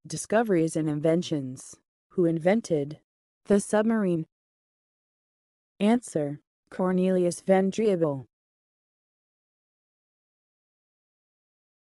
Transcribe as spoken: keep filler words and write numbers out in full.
Discoveries and inventions. Who invented the submarine? Answer: Cornelius van Drebbel.